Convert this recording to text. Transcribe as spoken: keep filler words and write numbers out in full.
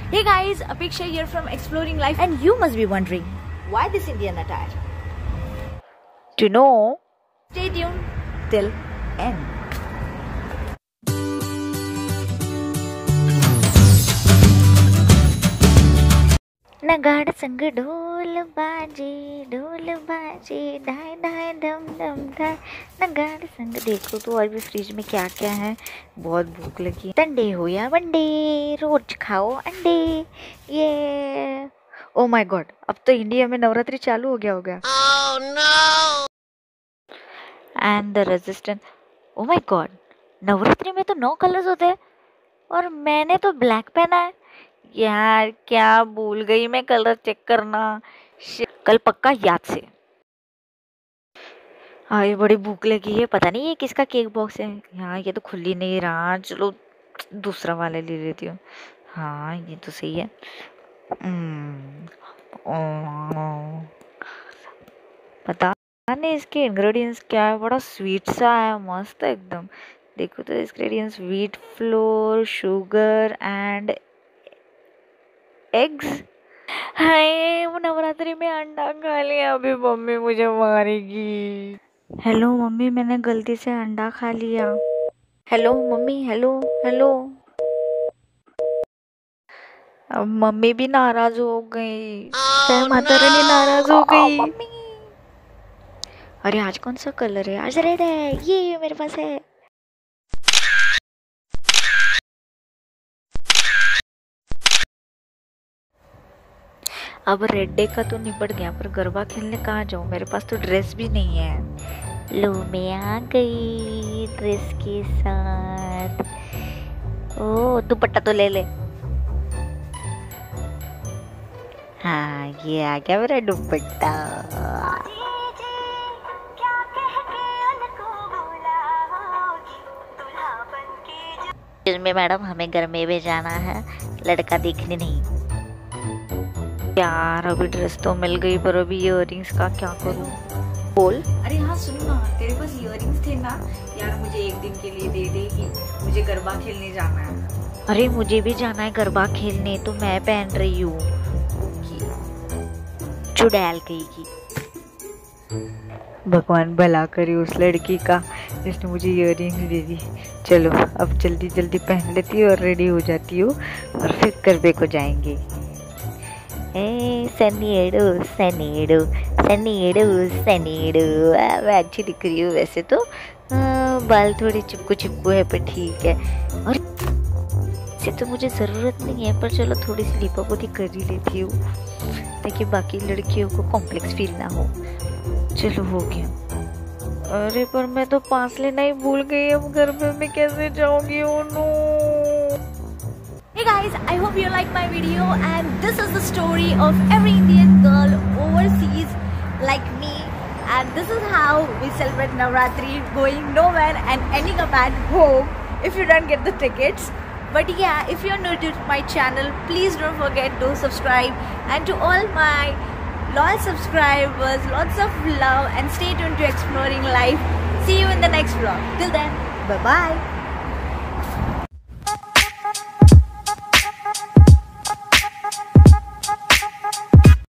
Hey guys, Apeksha here from Exploring Life, and you must be wondering why this Indian attire? To know, stay tuned till end. नगाड़ संग ढोल बाजे ढोल बाजे धाय धाय धम धम धाय नगाड़ संग। देखो तो और भी फ्रिज में क्या क्या है, बहुत भूख लगी। संडे हो या वनडे रोज खाओ अंडे। ये ओ माय गॉड, अब तो इंडिया में नवरात्रि चालू हो गया होगा। oh, no! And the resistance. Oh my God, Navratri में तो नौ कलर्स होते हैं और मैंने तो ब्लैक पहना है। यार क्या भूल गई मैं कलर चेक करना। कल पक्का याद से। हाँ, ये बड़ी भूख लगी है, पता नहीं ये किसका केक बॉक्स है। हाँ, ये तो खुल ही नहीं रहा, चलो दूसरा वाला ले लेती हूँ। हाँ, ये तो सही है। पता नहीं इसके इंग्रेडिएंट्स क्या है, बड़ा स्वीट सा है, मस्त है एकदम। देखो तो ingredients, wheat flour, sugar and eggs. Hi, वो नवरात्रि में अंडा खा लिया, अभी मम्मी मुझे मारेगी। हेलो मम्मी, मैंने गलती से अंडा खा लिया। Hello mummy, hello hello. अब मम्मी भी नाराज हो गई। oh, माता रानी नाराज हो गई। oh, अरे आज कौन सा कलर है? आज रेड है, ये मेरे पास है। अब रेड डे का तो निपट गया, पर गरबा खेलने कहाँ जाऊँ? मेरे पास तो ड्रेस भी नहीं है। लो मैं आ गई ड्रेस के साथ। ओ दुपट्टा तो ले ले। हाँ, ये आ गया मेरा दुपट्टा। में मैडम हमें घर में भी जाना है, लड़का देखने नहीं। यार अभी ड्रेस तो मिल गई, पर अभी इयररिंग्स का क्या करूं? बोल। अरे हाँ सुनो ना, तेरे पास इयररिंग्स थे ना यार, मुझे एक दिन के लिए दे देगी, मुझे गरबा खेलने जाना है। अरे मुझे भी जाना है गरबा खेलने, तो मैं पहन रही हूँ। चुड़ैल कही की। भगवान भला करे उस लड़की का जिसने मुझे इयररिंग्स दे दी। चलो अब जल्दी जल्दी पहन लेती हूँ और रेडी हो जाती हूँ, और फिर गरबे को जाएंगे। ए सनीडो सनीडो सनीडो सनीडो। मैं अच्छी दिख रही हूँ वैसे तो, आ, बाल थोड़े चिपकू चिपकू है, पर ठीक है। और इसे तो मुझे ज़रूरत नहीं है, पर चलो थोड़ी सी लिपापोती कर ही लेती हूँ, ताकि बाकी लड़कियों को कॉम्प्लेक्स फील ना हो। चलो हो गया। अरे पर मैं तो पास लेना ही भूल गई, अब गरबे में कैसे जाऊंगी? Oh no. Hey guys, I hope you like my video, and this is the story of every Indian girl overseas like me, and this is how we celebrate Navratri, going nowhere and ending up at home if you don't get the tickets. But yeah, if you're new to my channel, please don't forget to subscribe, and to all my loyal subscribers, lots of love, and stay tuned to Exploring Life. See you in the next vlog. Till then, bye bye.